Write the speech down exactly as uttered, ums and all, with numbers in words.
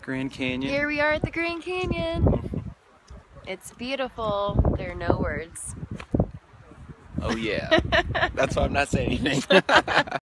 Grand Canyon. Here we are at the Grand Canyon. It's beautiful. There are no words. Oh yeah. That's why I'm not saying anything.